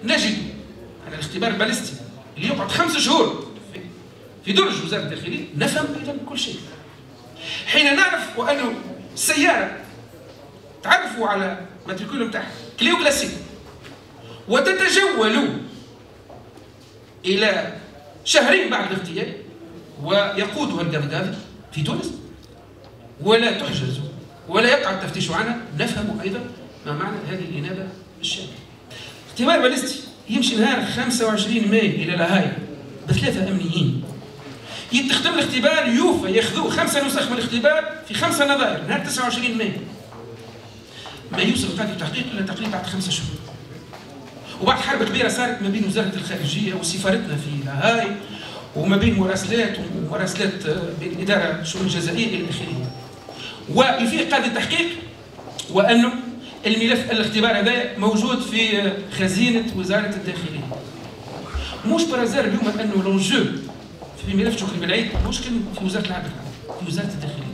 نجد على الاختبار البالستي اللي يقعد 5 شهور في درج وزارة الداخلية نفهم أيضا كل شيء. حين نعرف أنه السيارة تعرفوا على ماتريكول نتاعها كليو كلاسيك وتتجول إلى شهرين بعد الاغتيال ويقودها القذافي في تونس ولا تحجز ولا يقع التفتيش عنها، نفهم أيضا ما معنى هذه الإنابة الشاملة. اختبار باليستي يمشي نهار 25 ماي إلى لاهاي ب3 أمنيين. يتخدم الاختبار يوفى ياخذوه 5 نسخ من الاختبار في 5 نظائر نهار 29 ماي. ما يوصل قاضي التحقيق إلى تقريبا بعد 5 شهور. وبعد حرب كبيرة صارت ما بين وزارة الخارجية وسفارتنا في لاهاي وما بين مراسلات بين الإدارة الشؤون الجزائية إلى آخره. ويفيق قاضي التحقيق وأنه الملف الاختبار هذا موجود في خزينة وزارة الداخلية. مش برازار اليوم أنه لونجو في ملف شكري بالعيد مش كان في وزارة العدل، في وزارة الداخلية.